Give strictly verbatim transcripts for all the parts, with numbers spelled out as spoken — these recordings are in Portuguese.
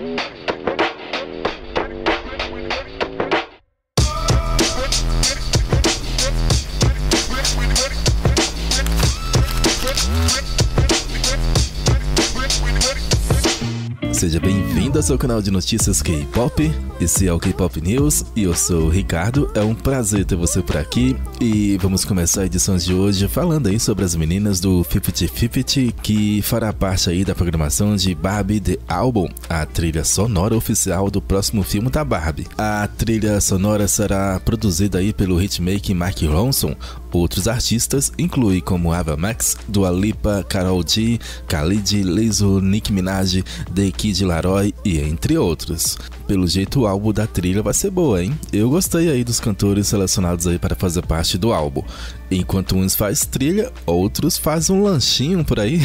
Seja bem-vindo ao seu canal de notícias K-pop. Esse é o K-pop News e eu sou o Ricardo. É um prazer ter você por aqui e vamos começar a edição de hoje falando aí sobre as meninas do cinquenta cinquenta, que fará parte aí da programação de Barbie The Album, a trilha sonora oficial do próximo filme da Barbie. A trilha sonora será produzida aí pelo hitmaker Mark Ronson. Outros artistas incluem como Ava Max, Dua Lipa, Karol G, Khalid, Lizzo, Nicki Minaj, The Kid Laroi e entre outros. Pelo jeito o álbum da trilha vai ser boa, hein? Eu gostei aí dos cantores selecionados aí para fazer parte do álbum. Enquanto uns faz trilha, outros fazem um lanchinho por aí.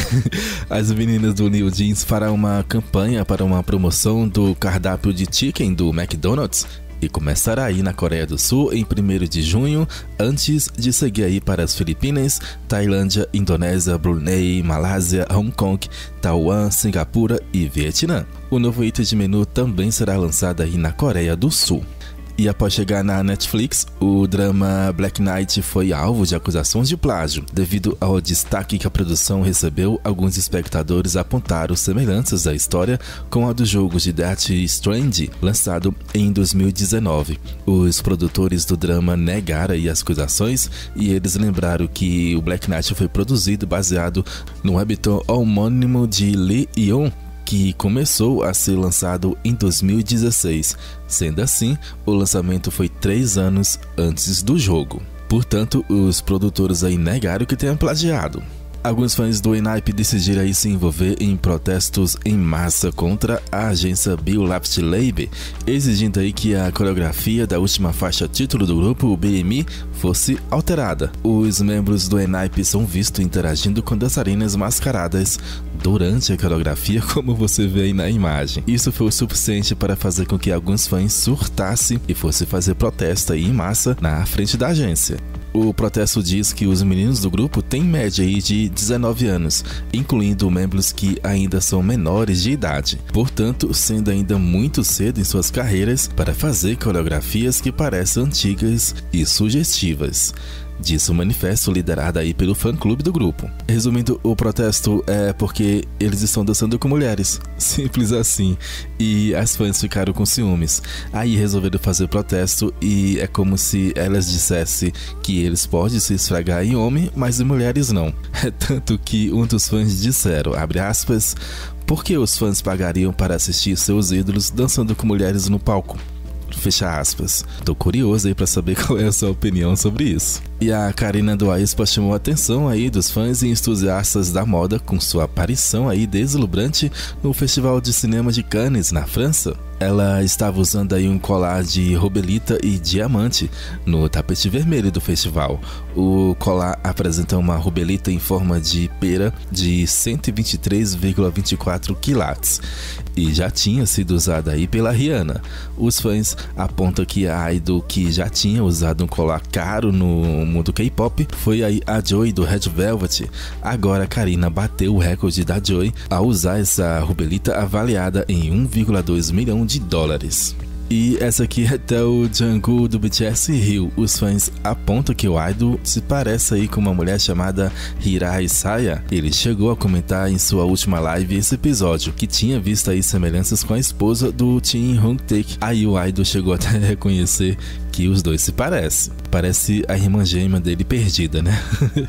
As meninas do New Jeans farão uma campanha para uma promoção do cardápio de chicken do McDonald's e começará aí na Coreia do Sul em primeiro de junho, antes de seguir aí para as Filipinas, Tailândia, Indonésia, Brunei, Malásia, Hong Kong, Taiwan, Singapura e Vietnã. O novo item de menu também será lançado aí na Coreia do Sul. E após chegar na Netflix, o drama Black Knight foi alvo de acusações de plágio. Devido ao destaque que a produção recebeu, alguns espectadores apontaram semelhanças da história com a do jogo de Death Stranding, lançado em dois mil e dezenove. Os produtores do drama negaram aí as acusações e eles lembraram que o Black Knight foi produzido baseado no webtoon homônimo de Lee Yeon, que começou a ser lançado em dois mil e dezesseis. Sendo assim, o lançamento foi três anos antes do jogo. Portanto, os produtores aí negaram que tenham plagiado. Alguns fãs do ENHYPEN decidiram aí se envolver em protestos em massa contra a agência Biolabs Label, exigindo aí que a coreografia da última faixa título do grupo, o B M I, fosse alterada. Os membros do ENHYPEN são vistos interagindo com dançarinas mascaradas durante a coreografia, como você vê aí na imagem. Isso foi o suficiente para fazer com que alguns fãs surtassem e fossem fazer protesto aí em massa na frente da agência. O protesto diz que os meninos do grupo têm média aí de dezenove anos, incluindo membros que ainda são menores de idade, portanto, sendo ainda muito cedo em suas carreiras para fazer coreografias que parecem antigas e sugestivas. Disse o manifesto liderado aí pelo fã-clube do grupo. Resumindo, o protesto é porque eles estão dançando com mulheres. Simples assim. E as fãs ficaram com ciúmes. Aí resolveram fazer protesto e é como se elas dissessem que eles podem se esfregar em homem, mas em mulheres não. É tanto que um dos fãs disseram, abre aspas, por que os fãs pagariam para assistir seus ídolos dançando com mulheres no palco? Fecha aspas. Tô curioso aí pra saber qual é a sua opinião sobre isso. E a Karina do aespa chamou a atenção aí dos fãs e entusiastas da moda com sua aparição aí deslumbrante no Festival de Cinema de Cannes, na França. Ela estava usando aí um colar de rubelita e diamante no tapete vermelho do festival. O colar apresenta uma rubelita em forma de pera de cento e vinte e três vírgula vinte e quatro quilates e já tinha sido usada aí pela Rihanna. Os fãs apontam que a idol que já tinha usado um colar caro no mundo K-pop foi aí a Joy do Red Velvet. Agora a Karina bateu o recorde da Joy ao usar essa rubelita avaliada em um vírgula dois milhão de dólares. E essa aqui é até o Jungkook do B T S Rio. Os fãs apontam que o idol se parece aí com uma mulher chamada Hirai Saya. Ele chegou a comentar em sua última live esse episódio, que tinha visto aí semelhanças com a esposa do Jin Hong-taek. Aí o idol chegou até a reconhecer que os dois se parecem. Parece a irmã gêmea dele perdida, né?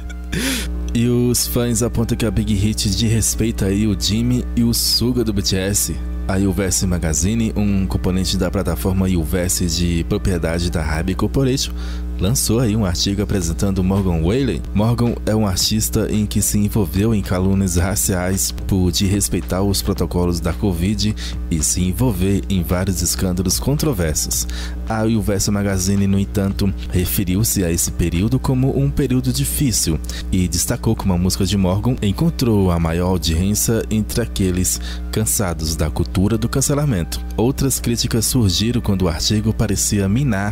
E os fãs apontam que a Big Hit desrespeita aí o Jimmy e o Suga do B T S. A Ulverse Magazine, um componente da plataforma Ulverse de propriedade da Hybe Corporation, lançou aí um artigo apresentando Morgan Wallen. Morgan é um artista em que se envolveu em calúnias raciais por desrespeitar os protocolos da Covid e se envolver em vários escândalos controversos. A Ulverse Magazine, no entanto, referiu-se a esse período como um período difícil e destacou como a música de Morgan encontrou a maior audiência entre aqueles cansados da cultura do cancelamento. Outras críticas surgiram quando o artigo parecia minar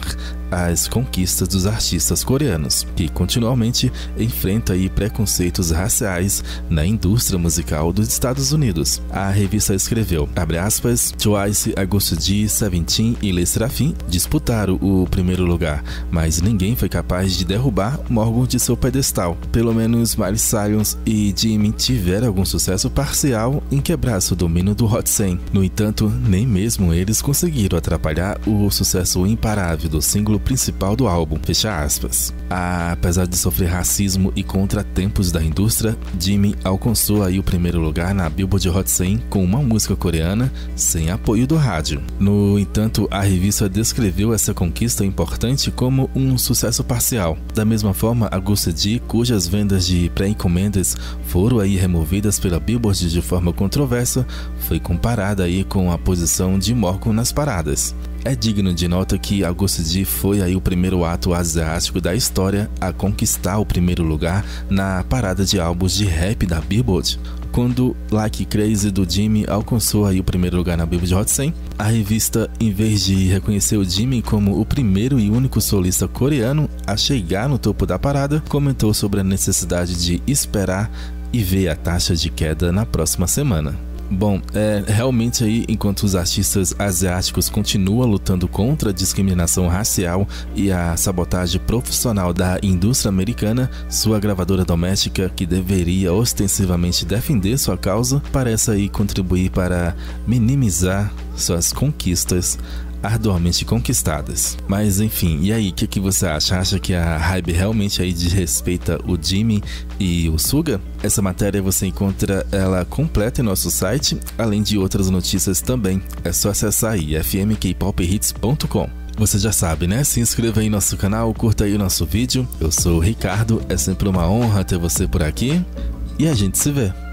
as conquistas dos artistas coreanos, que continuamente enfrenta aí preconceitos raciais na indústria musical dos Estados Unidos. A revista escreveu, abre aspas, Twice, Augusto D, Seventeen e Le Sserafim disputaram o primeiro lugar, mas ninguém foi capaz de derrubar Morgan de seu pedestal. Pelo menos Miley Cyrus e Jimin tiveram algum sucesso parcial em quebrar seu domínio do Hot cem. No entanto, nem mesmo eles conseguiram atrapalhar o sucesso imparável do símbolo principal do álbum, fecha aspas. Apesar de sofrer racismo e contratempos da indústria, Jimin alcançou aí o primeiro lugar na Billboard Hot cem com uma música coreana sem apoio do rádio. No entanto, a revista descreveu essa conquista importante como um sucesso parcial. Da mesma forma, Augusto D, cujas vendas de pré-encomendas foram aí removidas pela Billboard de forma controversa, foi comparada aí com a posição de Morgan nas paradas. É digno de nota que Augusto D foi aí o primeiro ato asiático da história a conquistar o primeiro lugar na parada de álbuns de rap da Billboard. Quando Like Crazy do Jimin alcançou aí o primeiro lugar na Billboard Hot cem, a revista, em vez de reconhecer o Jimin como o primeiro e único solista coreano a chegar no topo da parada, comentou sobre a necessidade de esperar e ver a taxa de queda na próxima semana. Bom, é, realmente aí, enquanto os artistas asiáticos continuam lutando contra a discriminação racial e a sabotagem profissional da indústria americana, sua gravadora doméstica, que deveria ostensivamente defender sua causa, parece aí contribuir para minimizar suas conquistas arduamente conquistadas. Mas enfim, e aí, o que, que você acha? Acha que a Hybe realmente aí desrespeita o Jimin e o Suga? Essa matéria você encontra ela completa em nosso site, além de outras notícias também. É só acessar aí f m k pop hits ponto com. Você já sabe, né? Se inscreva aí no nosso canal, curta aí o nosso vídeo. Eu sou o Ricardo, é sempre uma honra ter você por aqui e a gente se vê.